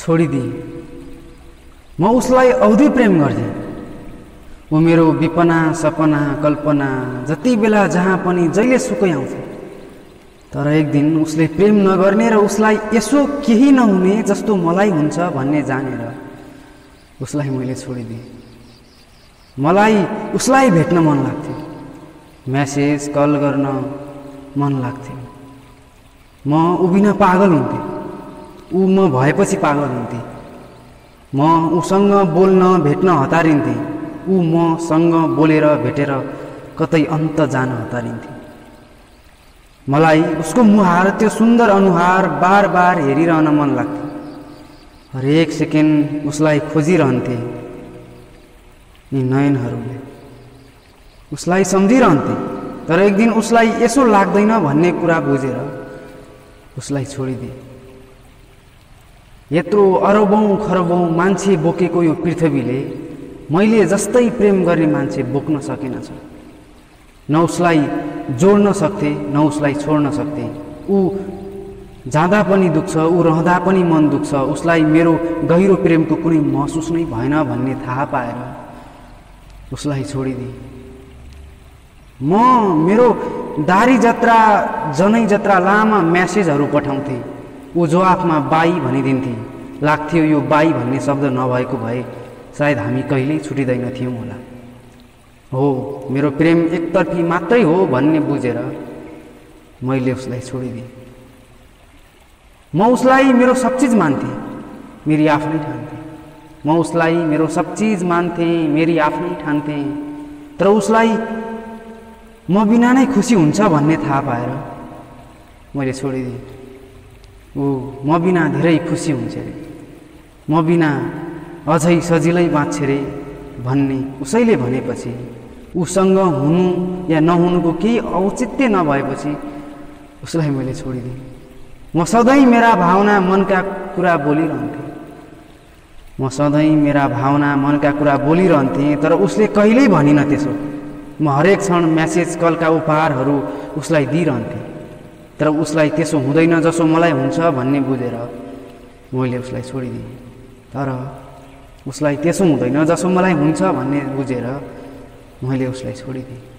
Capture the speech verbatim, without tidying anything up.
छोडिदिएँ। म उसलाई औधी प्रेम गर्थेँ। ऊ मेरो विपना सपना कल्पना जति बेला जहाँ पनि जहिले सुकै आउँछ। तर एक दिन उसले प्रेम नगर्ने र उसलाई यसो केही नहुने जस्तो मलाई हुन्छ भन्ने जानेर उसलाई मैले छोडिदिएँ। मलाई उसलाई भेट्न मन लाग्थ्यो, म्यासेज कल गर्न मन लाग्थ्यो। म उभिन पागल हुन्थेँ, ऊ म भएपछि पागल हुन्थेँ। म उसँग बोल्न भेट्न हतारिन्थेँ, ऊ मसँग बोलेर भेटेर कतै अन्त जान हतारिन्थेँ। मलाई उसको मुहार, त्यो सुन्दर अनुहार बार बार हेरिरहन मन लाग्थ्यो। हरेक सेकेन्ड उसलाई खोजिरहन्थे। यी नयनहरूले उसलाई सम्झिरहन्थे। तर एक दिन उसलाई यसो लाग्दैन भन्ने कुरा बुझेर उसलाई छोडिदिए। यत्रो अरबौं खरबौं मान्छे बोकेको यो पृथ्वीले मैले जस्तै प्रेम गर्ने मान्छे बोक्न सकेनछ। न उसलाई जोड्न सक्थे, न उसलाई छोड्न सक्थे। ऊ जाँदा पनि दुख्छ, ऊ रहँदा पनि मन दुख्छ। उसलाई मेरो गहिरो प्रेमको कुनै महसुस नै भएन भन्ने थाहा पाएर उसलाई छोडिदिएँ। म मेरो दारी जत्रा जनै जत्रा लामा म्यासेजहरू पठाउँथे। ऊ जवाफमा बाई भनिदिन्थे। लाग्थ्यो यो बाई भन्ने शब्द नभएको भए सायद हामी कहिल्यै छुटिँदैन थियौँ होला। हो, मेरो प्रेम एकतर्फी मात्रै हो भन्ने बुझेर मैले उसलाई छोडिदिएँ। म उसलाई मेरो सब चिज मान्थेँ, मेरी आफ्नै ठान्थेँ। म उसलाई मेरो सब चिज मान्थेँ, मेरी आफ्नै ठान्थेँ। तर उसलाई म बिना नै खुसी हुन्छ भन्ने थाहा पाएर मैले छोडिदिएँ। ऊ म बिना धेरै खुसी हुन्छ रे, म बिना अझै सजिलै बाँच्छ रे भन्ने उसैले भनेपछि, उसँग हुनु या नहुनुको केही औचित्य नभएपछि उसलाई मैले छोडिदिएँ। म सधैँ मेरा भावना मनका कुरा बोलिरहन्थेँ। म सधैँ मेरा भावना मनका कुरा बोलिरहन्थेँ। तर उसले कहिल्यै भनिन त्यसो। म हरेक क्षण म्यासेज कलका उपहारहरू उसलाई दिइरहन्थेँ। तर उसलाई त्यसो हुँदैन जसो मलाई हुन्छ भन्ने बुझेर मैले उसलाई छोडिदिएँ। तर उसलाई त्यसो हुँदैन जसो मलाई हुन्छ भन्ने बुझेर मैले उसलाई छोडिदिएँ।